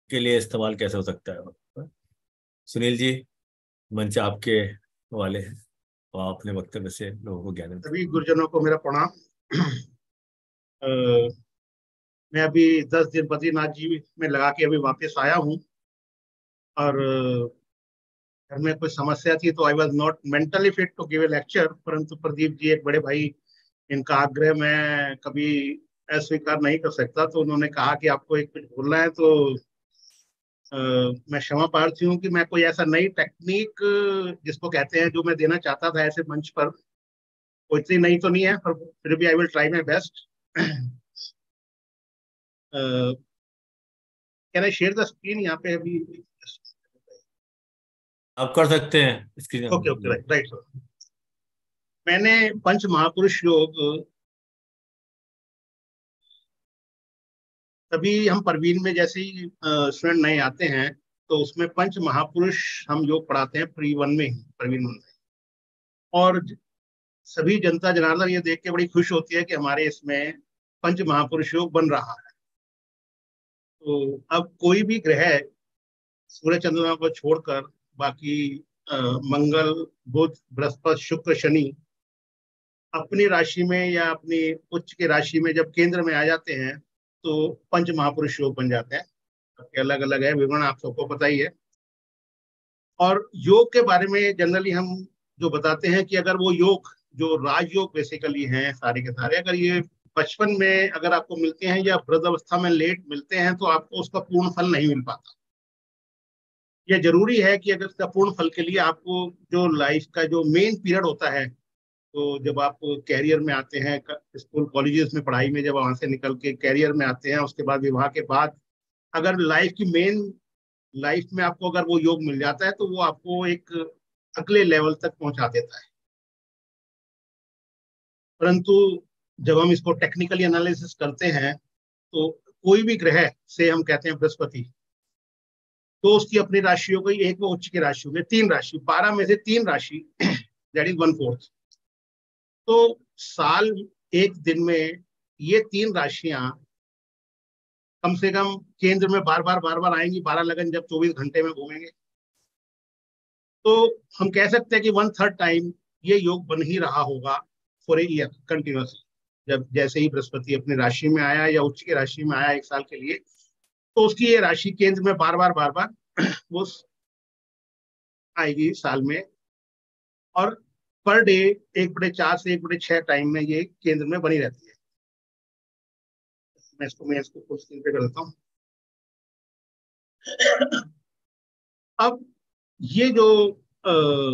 के लिए इस्तेमाल कैसे हो सकता है। सुनील जी, मंच आपके वाले हैं और आप अपने वक्तव्य से लोगों को ज्ञान दें। सभी गुरुजनों को मेरा प्रणाम। अ, मैं अभी 10 दिन बद्रीनाथ जी में लगा के अभी वापस आया हूँ। और घर में कोई समस्या थी तो I was not mentally fit to give a lecture, परंतु प्रदीप जी एक बड़े भाई, इनका आग्रह मैं कभी अस्वीकार नहीं कर सकता। तो उन्होंने कहा कि आपको एक कुछ बोलना है, तो अ, मैं क्षमा प्रार्थी हूँ कि मैं कोई ऐसा नई टेक्निक जिसको कहते हैं जो मैं देना चाहता था ऐसे मंच पर, वो इतनी नई तो नहीं है, पर फिर भी I will try my best. Can I share the screen यहाँ पे अभी? आप कर सकते हैं इसकी। Okay okay, right right sir. मैंने पंच महापुरुष योग, तभी हम परवीन में जैसे ही स्टूडेंट नए आते हैं तो उसमें पंच महापुरुष हम योग पढ़ाते हैं प्री वन में ही, परवीन वन में। और सभी जनता जनार्दन ये देख के बड़ी खुश होती है कि हमारे इसमें पंच महापुरुष योग बन रहा है। तो अब कोई भी ग्रह सूर्य चंद्रमा को छोड़कर बाकी मंगल, बुध, बृहस्पति, शुक्र, शनि अपनी राशि में या अपनी उच्च की राशि में जब केंद्र में आ जाते हैं तो पंच महापुरुष योग बन जाते हैं। सबके अलग अलग है विवरण, आप सबको पता ही है। और योग के बारे में जनरली हम जो बताते हैं कि अगर वो योग जो राजयोग बेसिकली हैं सारे के सारे, अगर ये बचपन में अगर आपको मिलते हैं या वृद्ध अवस्था में लेट मिलते हैं तो आपको उसका पूर्ण फल नहीं मिल पाता। ये जरूरी है कि अगर इसका पूर्ण फल के लिए आपको जो लाइफ का जो मेन पीरियड होता है, तो जब आप कैरियर में आते हैं, स्कूल कॉलेजेस में पढ़ाई में जब वहां से निकल के कैरियर में आते हैं, उसके बाद विवाह के बाद अगर लाइफ की मेन लाइफ में आपको अगर वो योग मिल जाता है तो वो आपको एक अगले लेवल तक पहुंचा देता है। परंतु जब हम इसको टेक्निकली एनालिसिस करते हैं तो कोई भी ग्रह से हम कहते हैं बृहस्पति, तो उसकी अपनी राशि हो गई, एक वो उच्च की राशि हो गई, तीन राशि, 12 में से तीन राशि, दैट इज वन फोर्थ। तो साल एक दिन में ये तीन राशियां कम से कम केंद्र में बार बार आएंगी, 12 लगन जब 24 घंटे में घूमेंगे। तो हम कह सकते हैं कि वन थर्ड टाइम ये योग बन ही रहा होगा फॉर ए ईयर कंटिन्यूसली। जब जैसे ही बृहस्पति अपनी राशि में आया या उच्च की राशि में आया एक साल के लिए, तो उसकी ये राशि केंद्र में बार बार वो आएगी साल में। और पर डे 1/4 से 1/6 टाइम में ये केंद्र में बनी रहती है। मैं इसको फुल स्क्रीन पे कर देता हूँ। अब ये जो आ,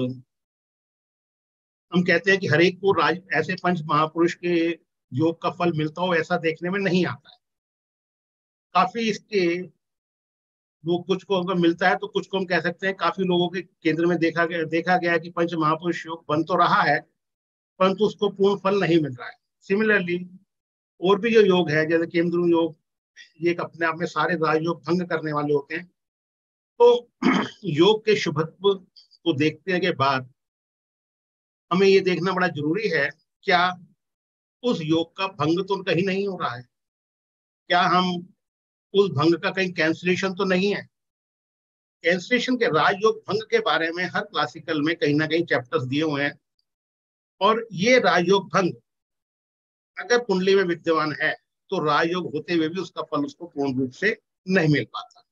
हम कहते हैं कि हर एक को राज ऐसे पंच महापुरुष के योग का फल मिलता हो, ऐसा देखने में नहीं आता है। काफी इसके वो कुछ को अगर मिलता है तो कुछ को हम कह सकते हैं काफी लोगों के केंद्र में देखा गया है कि पंच महापुरुष योग बन तो रहा है, परंतु उसको पूर्ण फल नहीं मिल रहा है। सिमिलरली और भी जो योग है जैसे केंद्र योग, ये एक अपने आप में सारे राजयोग भंग करने वाले होते हैं। तो योग के शुभत्व को देखने के बाद हमें ये देखना बड़ा जरूरी है, क्या उस योग का भंग तो कहीं नहीं हो रहा है? क्या हम उस भंग का कहीं कैंसिलेशन तो नहीं है? कैंसिलेशन के राजयोग भंग के बारे में हर क्लासिकल में कहीं ना कहीं चैप्टर्स दिए हुए हैं। और ये राजयोग भंग अगर कुंडली में विद्यमान है तो राजयोग होते हुए भी उसका फल उसको पूर्ण रूप से नहीं मिल पाता।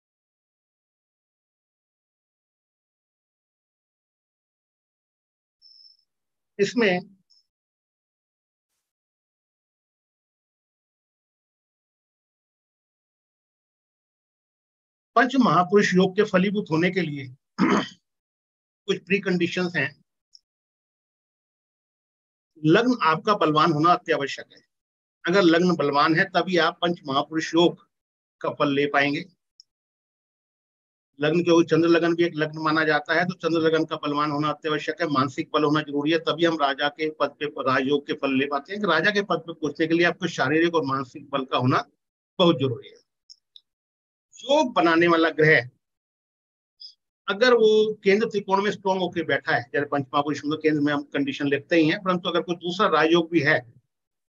इसमें पंच महापुरुष योग के फलीभूत होने के लिए कुछ प्री कंडीशंस हैं। लग्न आपका बलवान होना अत्यावश्यक है। अगर लग्न बलवान है तभी आप पंच महापुरुष योग का फल ले पाएंगे। लग्न के चंद्र लगन भी एक लग्न माना जाता है, तो चंद्र लगन का बलवान होना अत्यावश्यक है। मानसिक बल होना जरूरी है, तभी हम राजा के पद पे राजयोग के फल ले पाते हैं। कि राजा के पद पे पहुंचने के लिए आपको शारीरिक और मानसिक बल का होना बहुत जरूरी है। योग बनाने वाला ग्रह अगर वो केंद्र त्रिकोण में स्ट्रॉन्ग होकर बैठा है, जैसे पंच महापुरुष में केंद्र में हम कंडीशन लिखते ही हैं, परंतु अगर कोई दूसरा राजयोग भी है,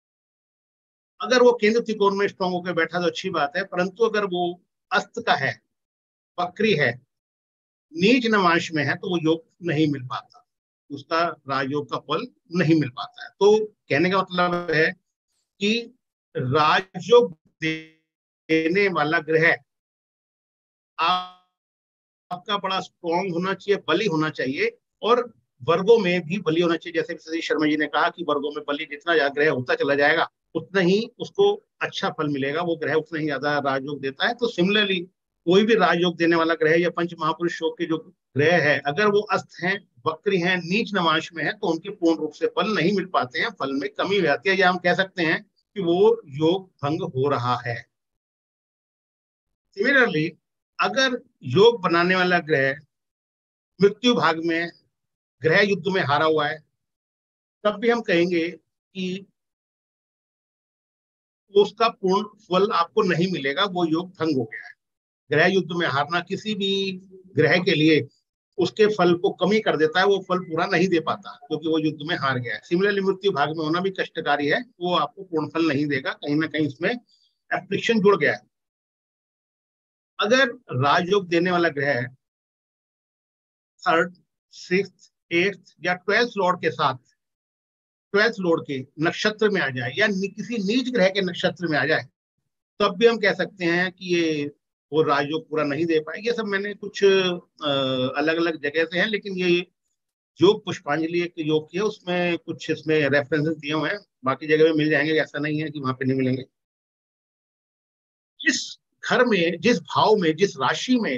अगर वो केंद्र त्रिकोण में स्ट्रॉन्ग होकर बैठा तो अच्छी बात है। परंतु अगर वो अस्त का है वक्री है, नीच नवांश में है, तो वो योग नहीं मिल पाता, उसका राजयोग का फल नहीं मिल पाता है। तो कहने का मतलब है कि राजयोग देने वाला ग्रह आपका बड़ा स्ट्रॉन्ग होना चाहिए, बली होना चाहिए, और वर्गों में भी बली होना चाहिए। जैसे सतीश शर्मा जी ने कहा कि वर्गों में बली जितना ज्यादा ग्रह होता चला जाएगा उतना ही उसको अच्छा फल मिलेगा, वो ग्रह उतना ही ज्यादा राजयोग देता है। तो सिमिलरली कोई भी राजयोग देने वाला ग्रह या पंच महापुरुष योग के जो ग्रह है, अगर वो अस्त हैं, वक्री हैं, नीच नवांश में है, तो उनके पूर्ण रूप से फल नहीं मिल पाते हैं, फल में कमी हो जाती है, या हम कह सकते हैं कि वो योग भंग हो रहा है। सिमिलरली अगर योग बनाने वाला ग्रह मृत्यु भाग में, ग्रह युद्ध में हारा हुआ है, तब भी हम कहेंगे कि उसका पूर्ण फल आपको नहीं मिलेगा, वो योग भंग हो गया है। ग्रह युद्ध में हारना किसी भी ग्रह के लिए उसके फल को कमी कर देता है, वो फल पूरा नहीं दे पाता क्योंकि वो युद्ध में हार गया है। सिमिलरली मृत्यु भाग में होना भी कष्टकारी है, वो आपको पूर्ण फल नहीं देगा, कहीं ना कहीं इसमें एप्लिक्शन जुड़ गया है। अगर राजयोग देने वाला ग्रह थर्ड, सिक्स, एट्थ या ट्वेल्थ लॉर्ड के साथ, ट्वेल्थ लॉर्ड के नक्षत्र में आ जाए, या किसी नीच ग्रह के नक्षत्र में आ जाए, तब भी हम कह सकते हैं कि ये वो राजयोग पूरा नहीं दे पाए। ये सब मैंने कुछ अलग अलग जगह से हैं, लेकिन ये योग पुष्पांजलि एक योग की है, उसमें कुछ इसमें रेफरेंसेस दिए हुए हैं, बाकी जगह में मिल जाएंगे, ऐसा नहीं है कि वहां पे नहीं मिलेंगे। जिस घर में, जिस भाव में, जिस राशि में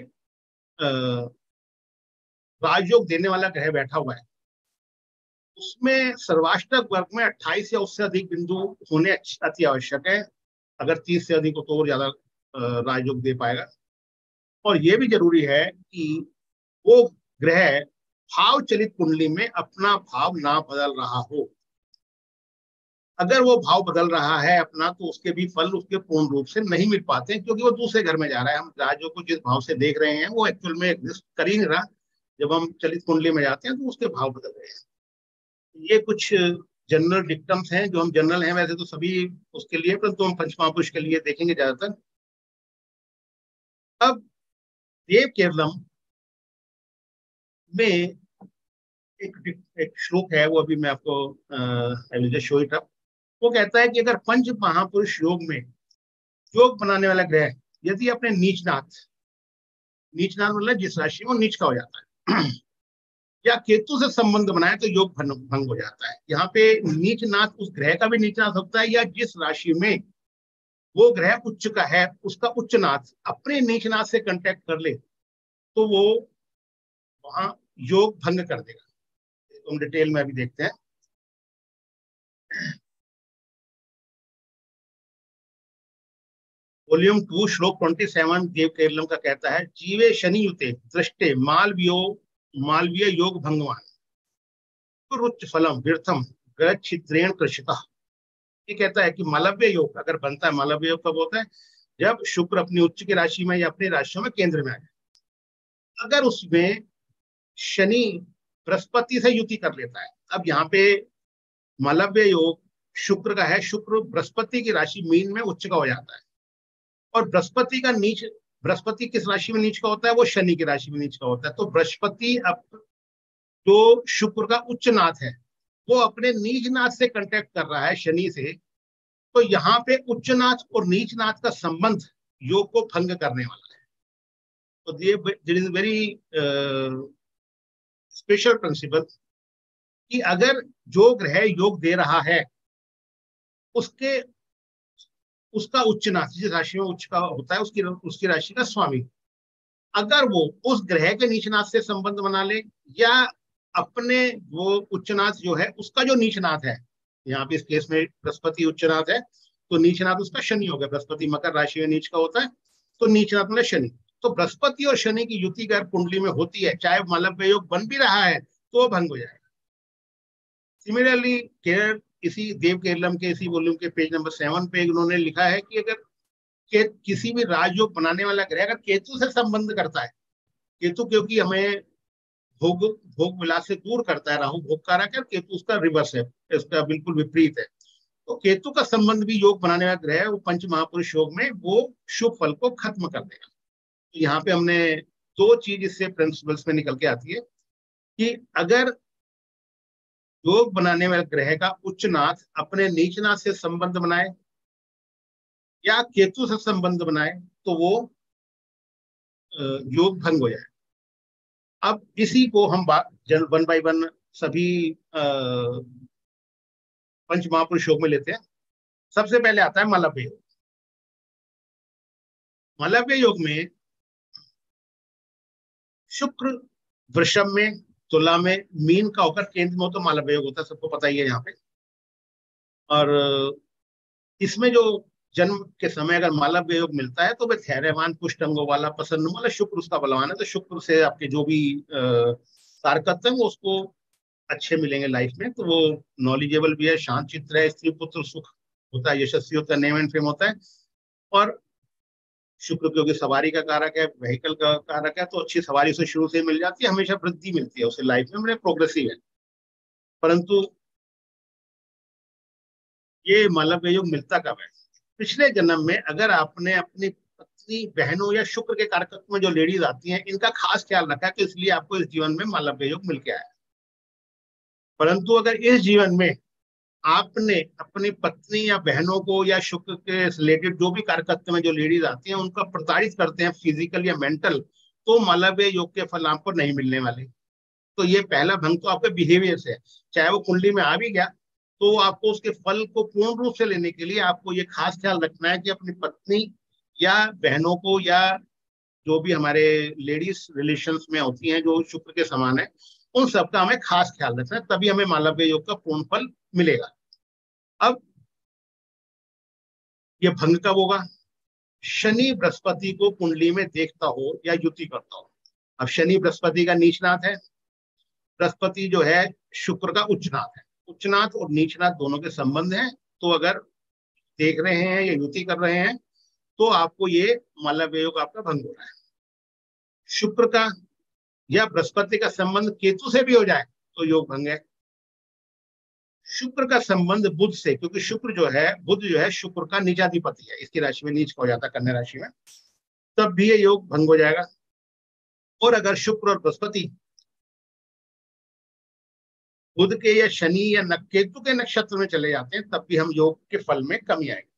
राजयोग देने वाला ग्रह बैठा हुआ है, उसमें सर्वाष्टक वर्ग में 28 या उससे अधिक बिंदु होने अति आवश्यक है। अगर 30 से अधिक हो तो और ज्यादा राजयोग दे पाएगा। और यह भी जरूरी है कि वो ग्रह भाव चलित कुंडली में अपना भाव ना बदल रहा हो। अगर वो भाव बदल रहा है अपना, तो उसके भी फल उसके पूर्ण रूप से नहीं मिल पाते हैं, क्योंकि वो दूसरे घर में जा रहा है। हम राजयोग को जिस भाव से देख रहे हैं वो एक्चुअल में एग्जिस्ट कर ही नहीं रहा। जब हम चलित कुंडली में जाते हैं तो उसके भाव बदल रहे हैं। ये कुछ जनरल डिक्टम्स हैं, जो हम जनरल हैं वैसे तो सभी उसके लिए, परंतु हम पंचमहापुरुष के लिए देखेंगे ज्यादातर। अब देव केरलम में एक श्लोक है, वो अभी मैं आपको I will just show it up. वो कहता है कि अगर पंच महापुरुष योग में योग बनाने वाला ग्रह यदि अपने नीचनाथ, नीचनाथ मतलब जिस राशि में नीच का हो जाता है, या केतु से संबंध बनाए तो योग भंग हो जाता है। यहाँ पे नीचनाथ उस ग्रह का भी नीचनाथ होता है, या जिस राशि में वो ग्रह उच्च का है उसका उच्चनाथ अपने नीचनाथ से कांटेक्ट कर ले, तो वो वहां योग भंग कर देगा। इसको हम डिटेल में अभी देखते हैं। वॉल्यूम 2 श्लोक 27 देव केरलम का कहता है, जीवे शनि युते दृष्टे मालवीय योग भंगवान रुच्च फलम व्यर्थम ग्रह छिद्रेण कृषिता। ये कहता है कि मालव्य योग अगर बनता है, मालव्य योग कब होता है? जब शुक्र अपनी उच्च की राशि में या अपनी राशियों में केंद्र में आ जाए। अगर उसमें शनि बृहस्पति से युति कर लेता है, अब यहाँ पे मालव्य योग शुक्र का है, शुक्र बृहस्पति की राशि मीन में उच्च का हो जाता है, और बृहस्पति का नीच, बृहस्पति किस राशि में नीच का होता है? वो शनि की राशि में नीच का होता है। तो बृहस्पति अब जो शुक्र का उच्च नाथ है, वो अपने नीच नाथ से कांटेक्ट कर रहा है शनि से, तो यहाँ पे उच्चनाथ और नीचनाथ का संबंध योग को भंग करने वाला है। तो ये this is very special principle कि अगर जो ग्रह योग दे रहा है उसके उसका उच्चनाथ जिस राशि में उच्च का होता है, उसकी राशि का स्वामी, अगर वो उस ग्रह के नीचनाथ से संबंध बना ले, या अपने वो उच्चनाथ जो है उसका जो नीचनाथ है, यहाँ पे इस केस में बृहस्पति उच्चनाथ है, तो नीचनाथ उसका शनि हो गया। बृहस्पति मकर राशि में नीच का होता है, तो नीचनाथ मतलब शनि। तो बृहस्पति और शनि की युति अगर कुंडली में होती है, चाहे मालव्य योग बन भी रहा है, तो भंग हो जाएगा। सिमिलरली केरल, इसी देव केरलम के इसी वॉल्यूम के पेज नंबर 7 पे उन्होंने लिखा है कि अगर किसी भी राजयोग बनाने वाला ग्रह अगर केतु से संबंध करता है, केतु क्योंकि हमें भोग भोग विलास से दूर करता है, राहु भोग कारक है, केतु उसका रिवर्स है, इसका बिल्कुल विपरीत है। तो केतु का संबंध भी योग बनाने वाला ग्रह है, वो पंच महापुरुष योग में वो शुभ फल को खत्म कर देगा। तो यहाँ पे हमने दो चीज इससे प्रिंसिपल्स में निकल के आती है कि अगर योग बनाने वाले ग्रह का उच्चनाथ अपने नीचनाथ से संबंध बनाए या केतु से संबंध बनाए तो वो योग भंग हो जाए। अब इसी को हम वन बाय वन सभी पंच महापुरुष योग में लेते हैं। सबसे पहले आता है मालव्य योग। मालव्य योग में शुक्र वृषभ में, तुला में, मीन का होकर केंद्र में हो तो मालव्य योग होता है, सबको पता ही है यहाँ पे। और इसमें जो जन्म के समय अगर मालव्य योग मिलता है तो वह धैर्यवान, पुष्ट अंगों वाला, प्रसन्न, मतलब शुक्र उसका बलवान है, तो शुक्र से आपके जो भी कारकत्व है वो उसको अच्छे मिलेंगे लाइफ में। तो वो नॉलेजेबल भी है, शांत चित्र है, स्त्री पुत्र सुख होता है, यशस्वी होता है, नेम एंड फेम होता है। और शुक्र क्योंकि सवारी का कारक है, व्हीकल का कारक है, तो अच्छी सवारी उसे शुरू से मिल जाती है, हमेशा वृद्धि मिलती है उसे लाइफ में, बड़े प्रोग्रेसिव है। परंतु ये मालव्य योग मिलता कब है? पिछले जन्म में अगर आपने अपनी पत्नी, बहनों या शुक्र के कारकत्व में जो लेडीज आती हैं इनका खास ख्याल रखा तो इसलिए आपको इस जीवन में मालव्य योग मिल के आया। परंतु अगर इस जीवन में आपने अपनी पत्नी या बहनों को या शुक्र के रिलेटेड जो भी कारकत्व में जो लेडीज आती हैं उनका प्रताड़ित करते हैं फिजिकल या मेंटल, तो मालव्य योग के फल आपको नहीं मिलने वाले। तो ये पहला भंग तो आपके बिहेवियर से है। चाहे वो कुंडली में आ भी गया तो आपको उसके फल को पूर्ण रूप से लेने के लिए आपको ये खास ख्याल रखना है कि अपनी पत्नी या बहनों को या जो भी हमारे लेडीज रिलेशंस में होती हैं जो शुक्र के समान है, उन सबका हमें खास ख्याल रखना है, तभी हमें मालव्य योग का पूर्ण फल मिलेगा। अब ये भंग कब होगा? शनि बृहस्पति को कुंडली में देखता हो या युति करता हो। अब शनि बृहस्पति का नीचनाथ है, बृहस्पति जो है शुक्र का उच्चनाथ है। उच्चनाथ और नीचनाथ दोनों के संबंध हैं, तो अगर देख रहे हैं या युति कर रहे हैं तो आपको ये मालव्य योग आपका भंग हो रहा है। शुक्र का या बृहस्पति का संबंध केतु से भी हो जाए तो योग भंग है। शुक्र का संबंध बुध से, क्योंकि शुक्र जो है, बुध जो है शुक्र का नीचाधिपति है, इसकी राशि में नीच हो जाता है, कन्या राशि में, तब भी ये योग भंग हो जाएगा। और अगर शुक्र और बृहस्पति बुध के या शनि या केतु के नक्षत्र में चले जाते हैं तब भी हम योग के फल में कमी आएगी।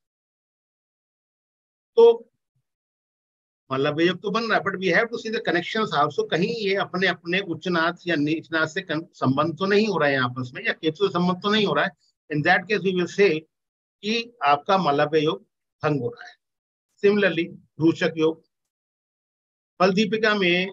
तो मालव्य योग तो बन रहा है, but we have to see the connections also. कहीं ये अपने अपने उच्चनाथ या नीचनाथ से संबंध तो नहीं हो रहा है आपस में, या केतु से संबंध तो नहीं हो रहा है। In that case we will say कि आपका मालव्य योग भंग हो रहा है। सिमिलरली रोचक योग, फल दीपिका में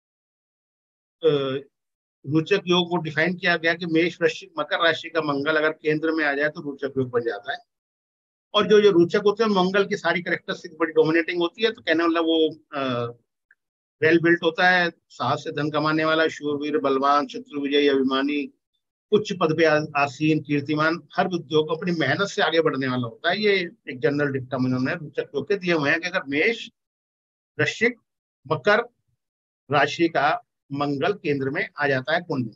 रोचक योग को डिफाइन किया गया कि मेष, वृश्चिक, मकर राशि का मंगल अगर केंद्र में आ जाए तो रोचक योग बन जाता है। और जो जो रोचक होते हैं मंगल की सारी कैरेक्टरिस्टिक बड़ी डोमिनेटिंग होती है, तो कहने वाला वो वेल बिल्ट होता है, साहस से धन कमाने वाला, शूरवीर, बलवान, शत्रु विजयी, अभिमानी, उच्च पद पे आसीन, कीर्तिमान, हर उद्योग को अपनी मेहनत से आगे बढ़ने वाला होता है। ये एक जनरल डिक्टम इन्होंने रोचक योग के दिए हुए हैं कि अगर मेष, वृश्चिक, मकर राशि का मंगल केंद्र में आ जाता है कुंडली।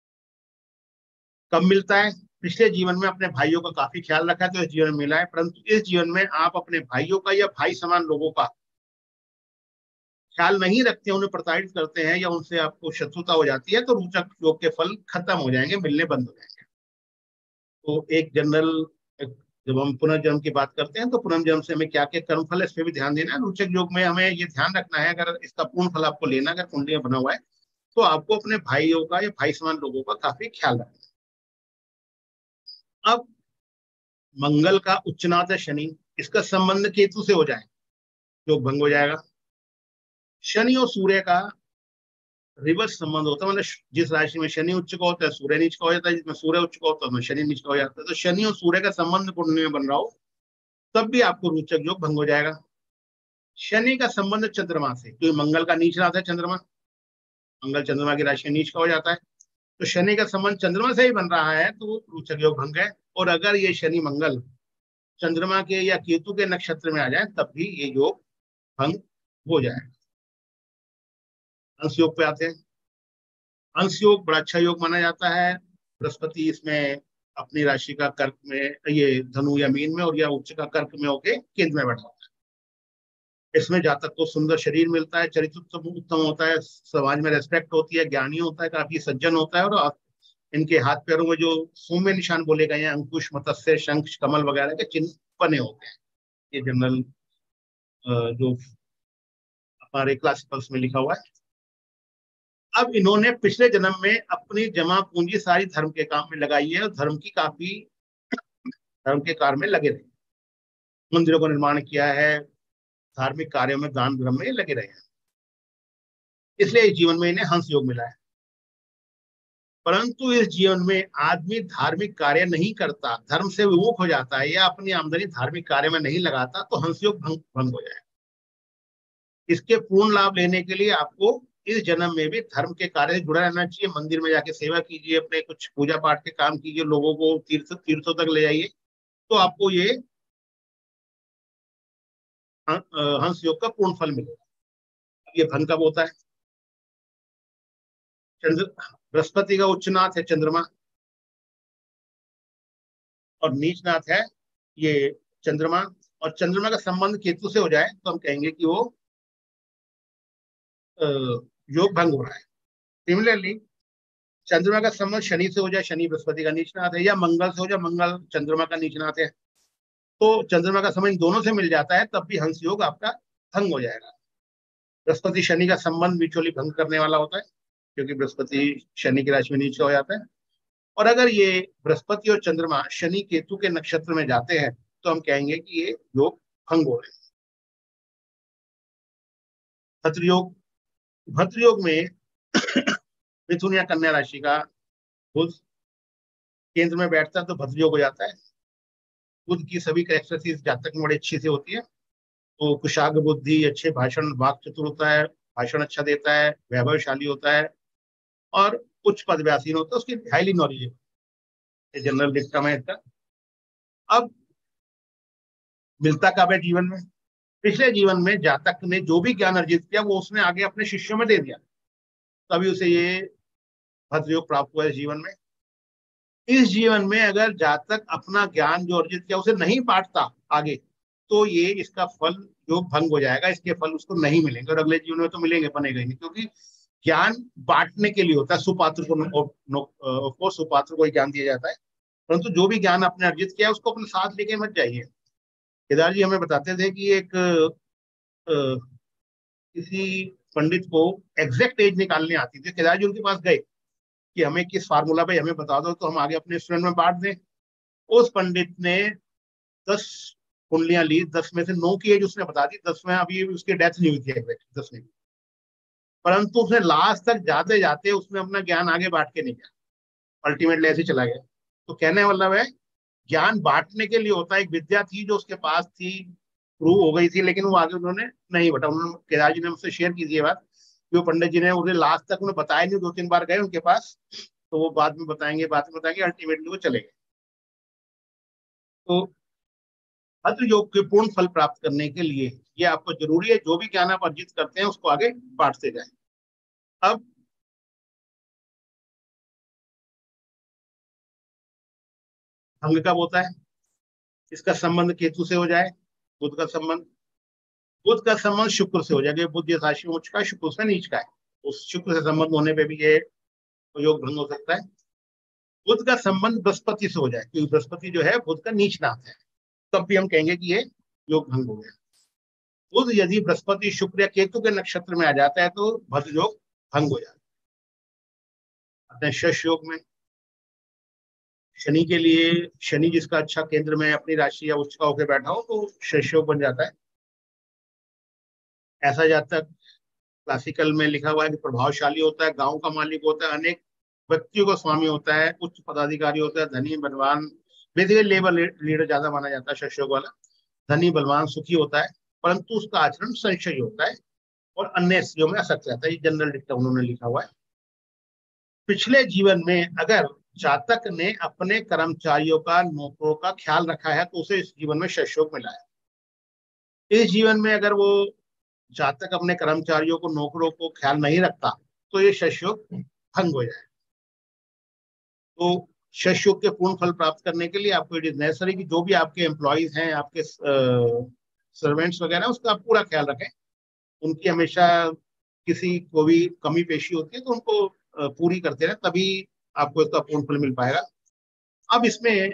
कब मिलता है? पिछले जीवन में अपने भाइयों का काफी ख्याल रखा है तो इस जीवन में मिला है, परंतु इस जीवन में आप अपने भाइयों का या भाई समान लोगों का ख्याल नहीं रखते, उन्हें प्रताड़ित करते हैं या उनसे आपको शत्रुता हो जाती है, तो रोचक योग के फल खत्म हो जाएंगे, मिलने बंद हो जाएंगे। तो एक जनरल, जब हम पुनर्जन्म की बात करते हैं तो पुनर्जन्म से हमें क्या क्या कर्म फल है इस पर भी ध्यान देना है। रोचक योग में हमें ये ध्यान रखना है, अगर इसका पूर्ण फल आपको लेना, अगर कुंडली में बना हुआ है तो आपको अपने भाइयों का या भाई समान लोगों का काफी ख्याल रखना है। अब मंगल का उच्चनाथ है शनि, इसका संबंध केतु से हो जाए योग भंग हो जाएगा। शनि और सूर्य का रिवर्स संबंध होता है, मतलब जिस राशि में शनि उच्च का होता है सूर्य नीच का हो जाता है, जिसमें सूर्य उच्च का होता है शनि नीच का हो जाता है। तो शनि और सूर्य का संबंध कुंडली में बन रहा हो तब भी आपको रोचक योग भंग हो जाएगा। शनि का संबंध चंद्रमा से, क्योंकि मंगल का नीच रहता है चंद्रमा, मंगल चंद्रमा की राशि नीच का हो जाता है, तो शनि का संबंध चंद्रमा से ही बन रहा है तो रोचक योग भंग है। और अगर ये शनि मंगल चंद्रमा के या केतु के नक्षत्र में आ जाए तब भी ये योग भंग हो जाएगा। अंश योग पे आते हैं। अंश योग बड़ा अच्छा योग माना जाता है। बृहस्पति इसमें अपनी राशि का कर्क में, ये धनु या मीन में, और या उच्च का कर्क में होके केंद्र में बैठा होता इसमें जातक को सुंदर शरीर मिलता है, चरित्र उत्तम उत्तम होता है, समाज में रेस्पेक्ट होती है, ज्ञानी होता है, काफी सज्जन होता है, और इनके हाथ पैरों में जो सौम्य निशान बोले गए हैं, अंकुश, मत्स्य, शंख, कमल वगैरह के चिन्ह बने होते हैं। ये जनरल जो हमारे क्लासिकल्स में लिखा हुआ है। अब इन्होंने पिछले जन्म में अपनी जमा पूंजी सारी धर्म के काम में लगाई है, और धर्म के कार्य में लगे रहे, मंदिरों का निर्माण किया है, धार्मिक कार्यों में, दान धर्म में लगे रहे हैं। इसलिए इस जीवन में इन्हें हंस योग मिला है। परंतु इस जीवन में आदमी धार्मिक कार्य नहीं करता, धर्म से विमुख हो जाता है, या अपनी आमदनी धार्मिक कार्य में नहीं लगाता, तो हंस योग भंग हो जाएगा। इसके पूर्ण लाभ लेने के लिए आपको इस जन्म में भी धर्म के कार्य से जुड़ा रहना चाहिए। मंदिर में जाके सेवा कीजिए, अपने कुछ पूजा पाठ के काम कीजिए, लोगों को तीर्थों तक ले जाइए, तो आपको ये हंस योग का पूर्ण फल मिलेगा। ये भंग कब होता है? चंद्र बृहस्पति का उच्च नाथ है चंद्रमा, और नीच नाथ है ये चंद्रमा, और चंद्रमा का संबंध केतु से हो जाए तो हम कहेंगे कि वो योग भंग हो रहा है। सिमिलरली चंद्रमा का संबंध शनि से हो जाए, शनि बृहस्पति का नीचनाथ है, या मंगल से हो जाए, मंगल चंद्रमा का नीचनाथ है, तो चंद्रमा का संबंध दोनों से मिल जाता है, तब भी हंस योग आपका भंग हो जाएगा। बृहस्पति शनि का संबंध म्यूचुअली भंग करने वाला होता है, क्योंकि बृहस्पति शनि की राशि में नीचे हो जाता है। और अगर ये बृहस्पति और चंद्रमा शनि केतु के नक्षत्र में जाते हैं, तो हम कहेंगे कि ये योग भंग हो रहे हैं। भद्र योग, भद्र योग में मिथुन या कन्या राशि का बुध केंद्र में बैठता है, तो भद्र योग हो जाता है। बुध की सभी कैरेक्टरिस्टिक्स जातक में बड़ी अच्छी से होती है, तो कुशाग्र बुद्धि, अच्छे भाषण, वाक चतुर होता है, भाषण अच्छा देता है, वैभवशाली होता है, और उच्च पदव्यासीन होता है, उसकी हाईली नॉलेज है। जनरल डिक्टम है इसका। अब मिलता कब है जीवन में? पिछले जीवन में जातक ने जो भी ज्ञान अर्जित किया वो उसने आगे अपने शिष्यों में दे दिया, तभी उसे ये भद्र योग प्राप्त हुआ है जीवन में। इस जीवन में अगर जातक अपना ज्ञान जो अर्जित किया उसे नहीं बांटता आगे, तो ये इसका फल योग भंग हो जाएगा, इसके फल उसको नहीं मिलेंगे, और अगले जीवन में तो मिलेंगे, बनेगा नहीं, क्योंकि ज्ञान बांटने के लिए होता है। सुपात्र को सुपात्र को ज्ञान दिया जाता है, परंतु जो भी ज्ञान आपने अर्जित किया उसको अपने साथ लेके मत जाइए। केदार जी हमें बताते थे कि एक किसी पंडित को एग्जैक्ट एज निकालने आती थी। केदार जी उनके पास गए कि हमें किस फार्मूला पे हमें बता दो, तो हम आगे अपने स्टूडेंट में बांट दें। उस पंडित ने 10 कुंडलियां ली, 10 में से 9 की एज उसने बता दी, 10 में अभी उसकी डेथ नहीं हुई थी एग्जैक्ट 10 में, परंतु उसने लास्ट तक जाते जाते उसने अपना ज्ञान आगे बांट के नहीं गया, अल्टीमेटली ऐसे चला गया। तो कहने मतलब है, ज्ञान बांटने के लिए होता है। एक विद्या थी जो उसके पास थी, प्रूव हो गई थी, लेकिन वो आगे उन्होंने नहीं बता। उन्होंने, केदार जी ने मुझसे शेयर की थी ये बात, कि वो पंडित जी ने उन्हें लास्ट तक उन्हें बताया नहीं, 2-3 बार गए उनके पास, तो वो बाद में बताएंगे, अल्टीमेटली वो चले गए। तो भद्र योग के पूर्ण फल प्राप्त करने के लिए ये आपको जरूरी है, जो भी ज्ञान आप अर्जित करते हैं उसको आगे बांटते जाए। अब भंग कब होता है? इसका संबंध केतु से हो जाए, बुध का संबंध, बुध का संबंध शुक्र से हो जाएगा। बुध जिस राशि में उच्च का है, शुक्र से नीच का है, उस शुक्र से संबंध होने पे भी ये योग भंग हो सकता है। बुध का संबंध बृहस्पति से हो जाए, क्योंकि बृहस्पति जो है बुध का नीच नाथ है, तब भी हम कहेंगे कि ये योग भंग हो गया। बुध यदि बृहस्पति, शुक्र या केतु के नक्षत्र में आ जाता है, तो भद्र योग भंग हो जाता है। शश योग में शनि के लिए, शनि जिसका अच्छा केंद्र में अपनी राशि या उच्च का होकर बैठा हो, तो शश योग बन जाता है। ऐसा जातक क्लासिकल में लिखा हुआ है कि प्रभावशाली होता है, गांव का मालिक होता है, अनेक व्यक्तियों का स्वामी होता है, उच्च पदाधिकारी होता है, धनी बलवान, बेसिकली लेबर लीडर ज्यादा माना जाता है शश योग वाला। धनी बलवान सुखी होता है, परंतु उसका आचरण संशय होता है, और अन्य स्त्रियों में असक्त रहता है। ये जनरल डिक्टा उन्होंने लिखा हुआ है। पिछले जीवन में अगर जातक ने अपने कर्मचारियों का, नौकरों का ख्याल रखा है, तो उसे इस जीवन में शश योग मिला है। इस जीवन में अगर वो जातक अपने कर्मचारियों को, नौकरों को ख्याल नहीं रखता, तो ये शश योग भंग हो जाए। तो शश योग के पूर्ण फल प्राप्त करने के लिए आपको इट इज नेसेसरी कि जो भी आपके एम्प्लॉयज हैं, आपके सर्वेंट्स वगैरह, उसका आप पूरा ख्याल रखें। उनकी हमेशा किसी को भी कमी पेशी होती है तो उनको पूरी करते रहे, तभी आपको इसका पूर्ण फल मिल पाएगा। अब इसमें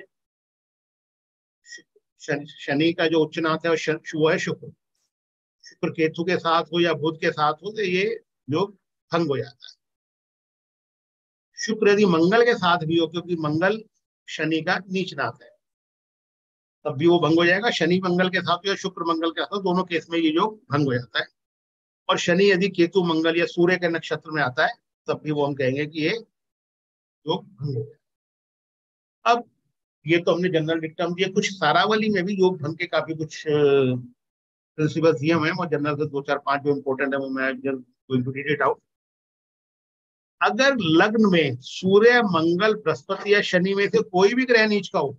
शनि का जो उच्चनाथ है वो है शुक्र। शुक्र केतु के साथ हो या बुध के साथ हो तो ये योग भंग हो जाता है। शुक्र यदि मंगल के साथ भी हो, क्योंकि मंगल शनि का नीचनाथ है, तब भी वो भंग हो जाएगा। शनि मंगल के साथ या शुक्र मंगल के साथ, दोनों केस में ये योग भंग हो जाता है। और शनि यदि केतु मंगल या सूर्य के नक्षत्र में आता है तब भी वो हम कहेंगे कि ये योग भंग हो गया। अब ये तो हमने जनरल डिक्टम दिए, कुछ सारावली में भी योग भंग के काफी कुछ प्रिंसिपल नियम है, और जनरल से 2 4 5 जो इंपॉर्टेंट है वो मैं going to read it out. अगर लग्न में सूर्य मंगल बृहस्पति या शनि में से कोई भी ग्रह नीच का हो,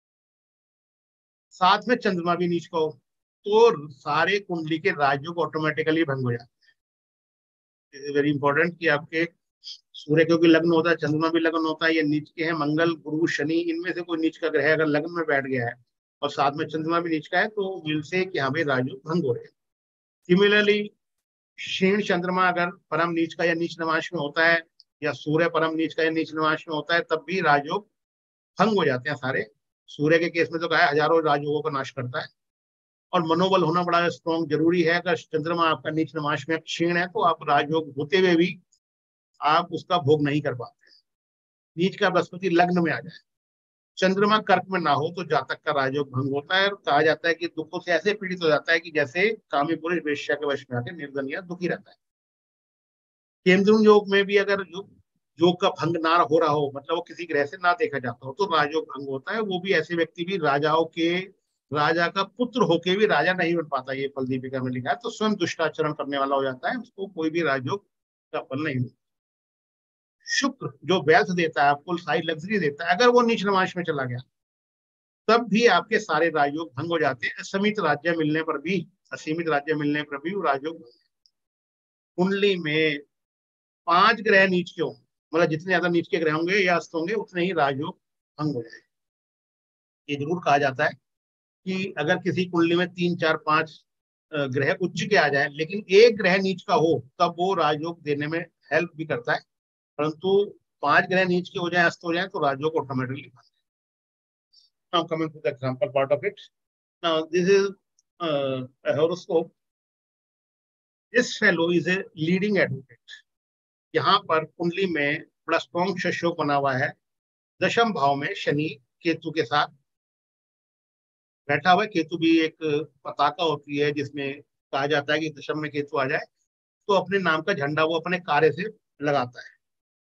साथ में चंद्रमा भी नीच का हो, तो सारे कुंडली के राजयोग ऑटोमेटिकली भंग हो जाते हैं। इट इज वेरी इंपॉर्टेंट कि आपके सूर्य क्योंकि लग्न होता है, चंद्रमा भी लग्न होता है, ये नीच के हैं, मंगल गुरु शनि, इनमें से कोई नीच का ग्रह अगर लग्न में बैठ गया है और साथ में चंद्रमा भी नीच का है, तो विल से कि हाँ भाई राजयोग भंग हो रहे हैं। सिमिलरली क्षीण चंद्रमा अगर परम नीच का या नीच नमाश में होता है, या सूर्य परम नीच का या नीच नमाश में होता है, तब भी राजयोग भंग हो जाते हैं सारे। सूर्य के केस में तो कहा है हजारों राजयोगों का नाश करता है। और मनोबल होना बड़ा स्ट्रॉन्ग जरूरी है। अगर चंद्रमा आपका नीच नमाश में क्षीण है तो आप राजयोग होते हुए भी आप उसका भोग नहीं कर पाते। नीच का बृहस्पति लग्न में आ जाए, चंद्रमा कर्क में ना हो, तो जातक का राजयोग भंग होता है और कहा जाता है कि दुखों से ऐसे पीड़ित हो जाता है कि जैसे कामी पुरुष वेश्या के वश में आकर निर्धन या दुखी रहता है। केंद्र योग में भी अगर योग का भंग ना हो रहा हो, मतलब वो किसी ग्रह से ना देखा जाता हो, तो राजयोग भंग होता है। वो भी ऐसे व्यक्ति भी राजा का पुत्र होके भी राजा नहीं बन पाता, ये फल दीपिका में लिखा है। तो स्वयं दुष्टाचरण करने वाला हो जाता है, उसको कोई भी राजयोग का फल नहीं मिलता। शुक्र जो वेल्थ देता है, आपको सारी लग्जरी देता है, अगर वो नीच नमाश में चला गया तब भी आपके सारे राजयोग भंग हो जाते हैं। असीमित राज्य मिलने पर भी वो राजयोग। कुंडली में 5 ग्रह नीच के हो, मतलब जितने ज्यादा नीच के ग्रह होंगे या अस्त होंगे उतने ही राजयोग भंग हो जाएंगे। ये जरूर कहा जाता है कि अगर किसी कुंडली में 3 4 5 ग्रह उच्च के आ जाए, लेकिन एक ग्रह नीच का हो, तब वो राजयोग देने में हेल्प भी करता है। परंतु 5 ग्रह नीच के हो जाए, अस्त हो जाए, तो राजयोग automatically. Now coming to the example part of it. Now this is a horoscope. This fellow is a leading advocate. यहाँ पर कुंडली में बड़ा स्ट्रॉन्ग शशयोग बना हुआ है, दशम भाव में शनि केतु के साथ बैठा हुआ है। केतु भी एक पताका होती है जिसमें कहा जाता है कि दशम में केतु आ जाए तो अपने नाम का झंडा वो अपने कार्य से लगाता है।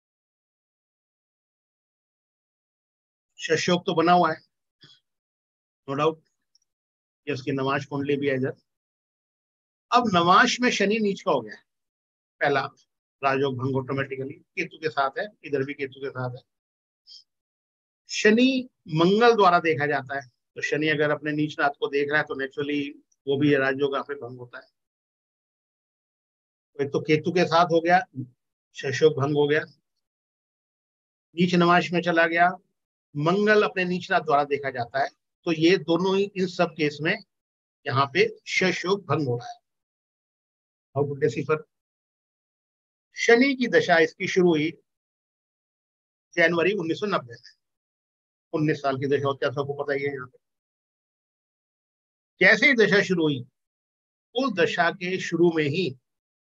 शशयोग तो बना हुआ है, नो डाउट। ये उसकी नवाश कुंडली भी है इधर। अब नवाश में शनि नीच का हो गया है, पहला राजयोग भंग ऑटोमेटिकली केतु के साथ है, इधर भी केतु के साथ है। शनि मंगल द्वारा देखा जाता है, तो शनि अगर अपने नीच नाथ को देख रहा है तो नेचुरली वो भी राजयोग पे भंग होता है। तो एक तो केतु के साथ हो गया, शशयोग भंग हो गया, नीच नवाश में चला गया, मंगल अपने नीच नाथ द्वारा देखा जाता है। तो ये दोनों ही इन सब केस में यहाँ पे शशयोग भंग हो रहा है। How to decipher? शनि की दशा इसकी शुरू हुई जनवरी 1990 में। 19 साल की दशा होती है, सबको पता ही है। यहाँ पे कैसे ही दशा शुरू हुई, उस दशा के शुरू में ही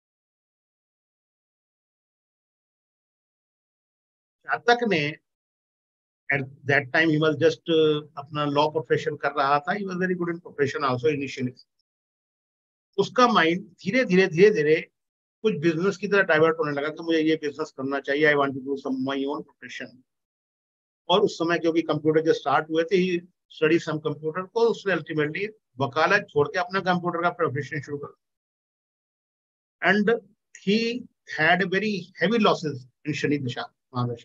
जातक ने, at that time he was just अपना लॉ प्रोफेशन कर रहा था, he was very good in profession also initially. उसका माइंड धीरे धीरे कुछ बिजनेस की तरह डाइवर्ट होने लगा कि मुझे ये बिजनेस करना चाहिए, I want to do some my own profession. और उस समय क्योंकि कंप्यूटर जो स्टार्ट हुए थे, ही स्टडी सम कंप्यूटर, को उसने अल्टीमेटली वकालत छोड़ के अपना कंप्यूटर का प्रोफेशन शुरू कर। And he had very heavy losses in Shani दशा महादशा।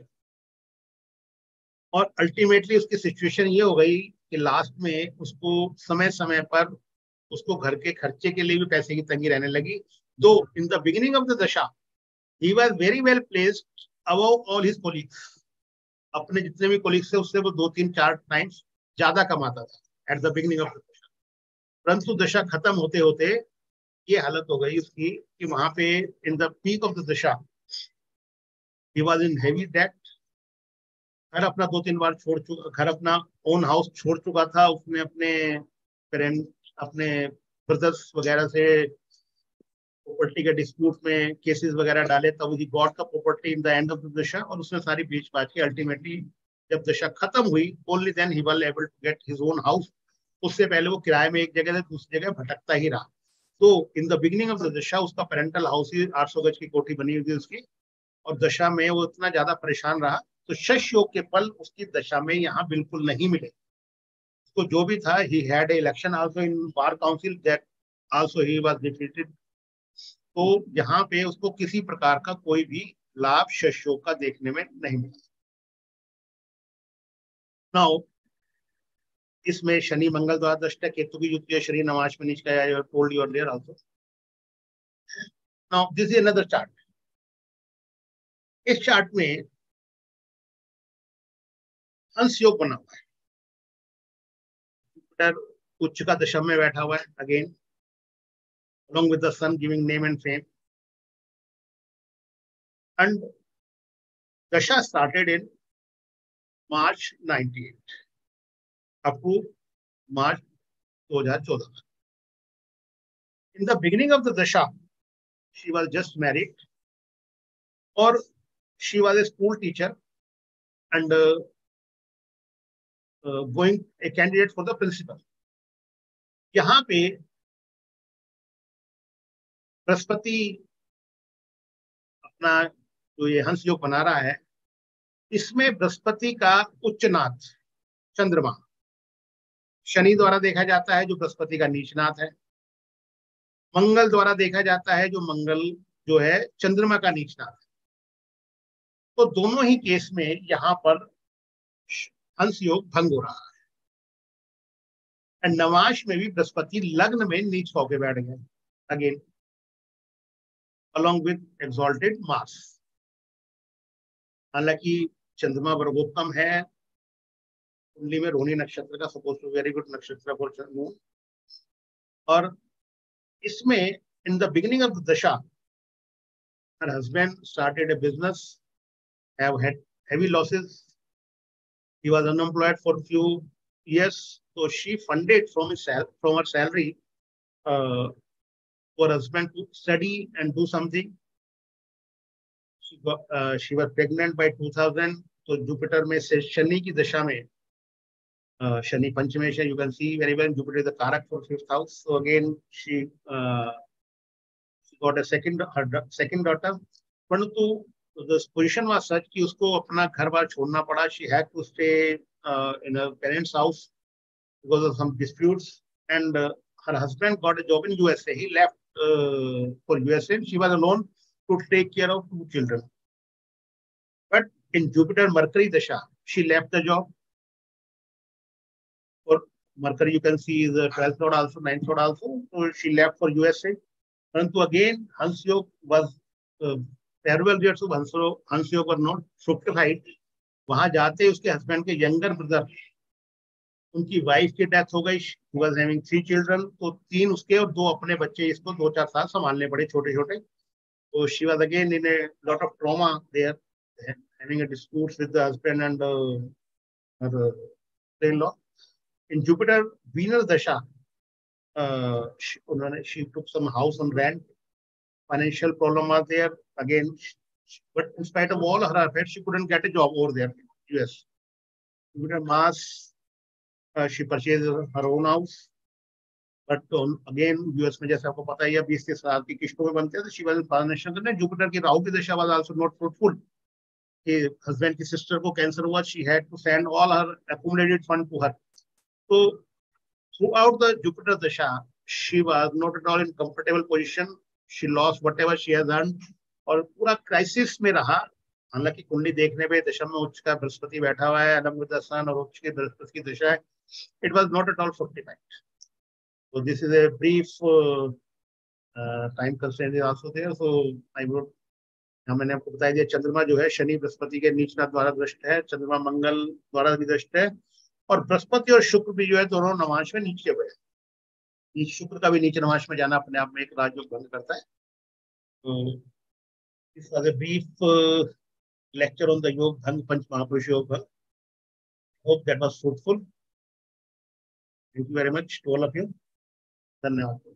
और अल्टीमेटली उसकी सिचुएशन ये हो गई कि लास्ट में उसको समय समय पर उसको घर के खर्चे के लिए भी पैसे की तंगी रहने लगी। Though in the beginning of the दशा he was very well placed above all his colleagues. अपने जितने भी कोलीग्स थे उससे वो 2 3 4 टाइम्स ज्यादा कमाता था at the beginning of the दशा। परंतु दशा खत्म होते होते ये हालत हो गई उसकी कि वहां पे in the peak of the दशा he was in heavy debt. घर अपना 2-3 बार छोड़ चुका, घर अपना ओन हाउस छोड़ चुका था। उसने अपने पेरेंट, अपने ब्रदर्स वगैरह से प्रॉपर्टी के डिस्प्यूट में केसेस वगैरह डाले, तब he got the property in the end of the दशा, और उसने सारी बेच बाच के अल्टीमेटली जब दशा खत्म हुई only then he was able to get his own house. उससे पहले वो किराए में एक जगह से दूसरी जगह भटकता ही रहा। तो in the beginning of the दशा उसका पेरेंटल हाउस ही 800 गज की कोठी बनी हुई थी उसकी, और दशा में वो इतना ज्यादा परेशान रहा तो शश योग के फल उसकी दशा में यहाँ बिल्कुल नहीं मिले। तो जो भी था, he had election also in bar council, that also he was defeated. तो यहाँ पे उसको किसी प्रकार का कोई भी लाभ शश योग का देखने में नहीं मिला। नाउ इसमें शनि मंगल द्वारा दृष्ट है, केतु की युक्ति है, शनि नवाश में नीच का, I told you earlier also. Now this is another chart. इस चार्ट में हंस योग बना हुआ है, जुपिटर उच्च का दशम में बैठा हुआ है again, along with the sun giving name and fame, and dasha started in March 98 up to March 2014. In the beginning of the dasha she was just married, or she was a school teacher and going a candidate for the principal. यहाँ पे बृहस्पति अपना जो ये हंस योग बना रहा है, इसमें बृहस्पति का उच्चनाथ चंद्रमा शनि द्वारा देखा जाता है, जो बृहस्पति का नीचनाथ है। मंगल द्वारा देखा जाता है, जो मंगल जो है चंद्रमा का नीचनाथ है। तो दोनों ही केस में यहाँ पर हंस योग भंग हो रहा है। एंड नवाश में भी बृहस्पति लग्न में नीच होकर बैठ गए again, along with exalted Mars। हालांकि चंद्रमा वर्गोत्तम है, कुंडली में रोहिणी नक्षत्र का, सपोज टू वेरी गुड नक्षत्र फॉर मून। और इसमें in the beginning of the दशा her husband started a business, have had heavy losses, he was unemployed for few years, so she funded from her salary for husband to study and do something. She was pregnant by 2000, तो Jupiter में से शनि की दशा में, शनि पंचमें से, you can see very well Jupiter is the karak for 5th house. So again she got a second daughter, परंतु the position was such कि उसको अपना घर बार छोड़ना पड़ा। She had to stay in her parents' house because of some disputes, and her husband got a job in USA. He left for USA. She was alone to take care of 2 children. But in Jupiter Mercury dasha, she left the job. For Mercury, you can see the 12th lord also, 9th lord also. So she left for USA. परंतु again हंस योग was terrible years of हंस योग were not fructified. वहां जाते उसके husband के younger brother, उनकी वाइफ की डेथ हो गई। He was having 3 children, तो 3 उसके और 2 अपने बच्चे इसको 2-4 साल संभालने पड़े, छोटे छोटे। तो she was again in a lot of trauma there, having a dispute with the husband and her in-law. In Jupiter Venus dasha, she took some house on rent. Financial problem was there again, but in spite of all her efforts, she couldn't get a job over there in US. Jupiter Mars, she purchased her own house, but again US में जैसे आपको पता ही है 20-30 साल की किश्तों में बनते हैं, तो she was in financial condition. Jupiter की राहु की दशा was also not fruitful. कि husband की sister को कैंसर हुआ, she had to send all her accumulated fund to her. So throughout the Jupiter dasha, she was not at all in comfortable position. She lost whatever she has earned, और पूरा crisis में रहा। हालांकि कुंडली देखने पे दशम में उच्च का बृहस्पति बैठा हुआ है, अलग विद सन, और उच्च के बृहस्पति की दशा है। It was not at all fructified. So this is a brief time constraint is also there. So I would, मैंने आपको बताया दिया, चंद्रमा जो है शनि बृहस्पति के नीचनाथ द्वारा दृष्ट है, चंद्रमा मंगल द्वारा भी दृष्ट है, और बृहस्पति और शुक्र भी जो है दोनों नवांश में नीचे हुए। शुक्र का भी नीचे नमाज में जाना अपने आप में एक राजयोग भंग करता है। तो इस ब्रीफ लेक्चर ऑन द योग भंग, पंच महापुरुष योग भंग। Hope that was fruitful. Thank you very much to all of you. धन्यवाद।